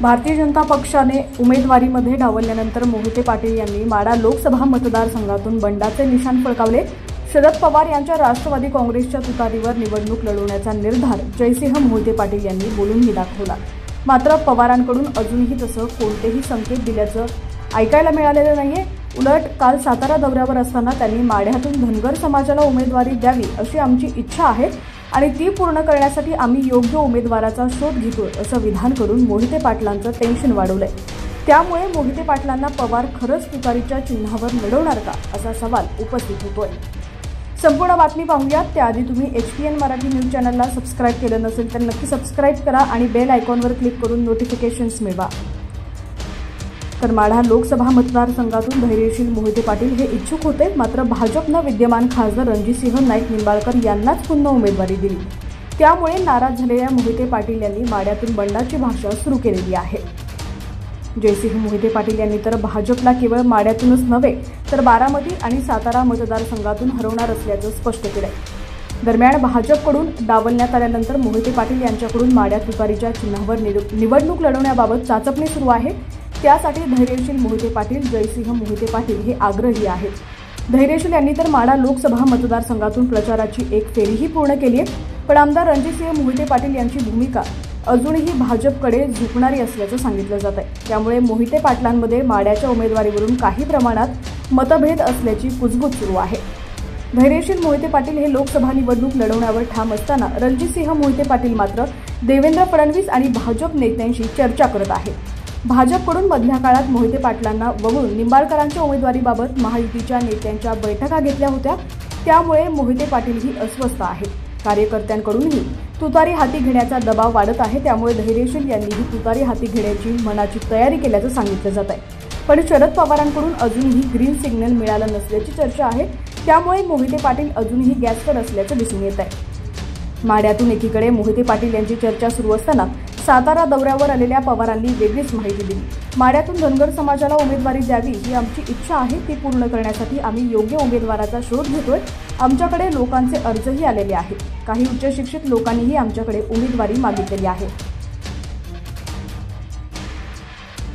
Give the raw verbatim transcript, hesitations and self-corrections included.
भारतीय जनता पक्षाने उमेदवारीमध्ये डावलल्यानंतर मोहिते पाटील यांनी माढा लोकसभा मतदारसंघातून बंडाचे निशाण फडकावले। शरद पवार यांच्या राष्ट्रवादी काँग्रेसच्या तुतारीवर निवडणूक लढवण्याचा निर्धार जयसिंह मोहिते पाटील यांनी बोलूनही दाखवला। मात्र पवारांकडून अजूनही तसं कोणतेही संकेत दिल्याचं ऐकायला मिळालेलं नाहीये। उलट काल सातारा दौऱ्यावर असताना त्यांनी माढ्यातून धनगर समाजाला उमेदवारी द्यावी अशी आमची इच्छा आहे आणि ती पूर्ण करण्यासाठी आम्ही योग्य उमेदवाराचा शोध घेतोय असं विधान करून मोहिते पाटलांचं टेन्शन वाढवलंय। त्यामुळे मोहिते पाटलांना पवार खरंच तुतारीच्या चिन्हावर लढवणार का असा सवाल उपस्थित होतोय। संपूर्ण बातमी पाहूयात त्याआधी तुम्ही एचपीएन मराठी न्यूज चॅनलला सबस्क्राइब केलं नसेल तर नक्की सबस्क्राइब करा आणि बेल आयकॉनवर क्लिक करून नोटिफिकेशन्स मिळवा। तर माढा लोकसभा मतदारसंघातून धैर्यशील मोहिते पाटील हे इच्छुक होते, मात्र भाजपनं विद्यमान खासदार रणजितसिंह नाईक निंबाळकर यांनाच पुन्हा उमेदवारी दिली। त्यामुळे नाराज झालेल्या मोहिते पाटील यांनी माढ्यातून बंडाची भाषा सुरू केलेली आहे। जयसिंह मोहिते पाटील यांनी तर भाजपला केवळ माढ्यातूनच नव्हे तर बारामती आणि सातारा मतदारसंघातून हरवणार असल्याचं स्पष्ट केलंय। दरम्यान भाजपकडून डावलण्यात आल्यानंतर मोहिते पाटील यांच्याकडून माढ्यात तुतारीच्या चिन्हावर निवडणूक लढवण्याबाबत चाचपणी सुरू आहे। त्यासाठी धैर्यशील मोहिते पाटील जयसिंह मोहिते पाटील हे आग्रही आहेत। धैर्यशील यांनी तर माढा लोकसभा मतदारसंघातून प्रचाराची एक फेरीही पूर्ण केली आहे, पण आमदार रणजितसिंह मोहिते पाटील यांची भूमिका अजूनही भाजपकडे झुकणारी असल्याचं सांगितलं जात आहे। त्यामुळे मोहिते पाटलांमध्ये माढ्याच्या उमेदवारीवरून काही प्रमाणात मतभेद असल्याची कुजबूज सुरू आहे। धैर्यशील मोहिते पाटील हे लोकसभा निवडणूक लढवण्यावर ठाम असताना रणजितसिंह मोहिते पाटील मात्र देवेंद्र फडणवीस आणि भाजप नेत्यांशी चर्चा करत आहेत। भाजपकडून मधल्या काळात मोहिते पाटलांना वगळून निंबाळकरांच्या उमेदवारीबाबत महायुतीच्या नेत्यांच्या बैठका घेतल्या होत्या। त्यामुळे मोहिते पाटीलही अस्वस्थ आहेत। कार्यकर्त्यांकडूनही तुतारी हाती घेण्याचा दबाव वाढत आहे। त्यामुळे धैर्यशील यांनीही तुतारी हाती घेण्याची मनाची तयारी केल्याचं सांगितलं जात आहे। पण शरद पवारांकडून अजूनही ग्रीन सिग्नल मिळालं नसल्याची चर्चा आहे। त्यामुळे मोहिते पाटील अजूनही गॅसवर असल्याचं दिसून येत आहे। माढ्यातून एकीकडे मोहिते पाटील यांची चर्चा सुरू असताना सातारा दौऱ्यावर आलेल्या पवारांनी वेगळीच माहिती दिली। माढ्यातून धनगर समाजाला उमेदवारी द्यावी ही आमची इच्छा आहे, ती पूर्ण करण्यासाठी आम्ही योग्य उमेदवाराचा शोध घेतोय। आमच्याकडे लोकांचे अर्जही आलेले आहेत। काही उच्च शिक्षित लोकांनीही आमच्याकडे उमेदवारी मागितलेली आहे।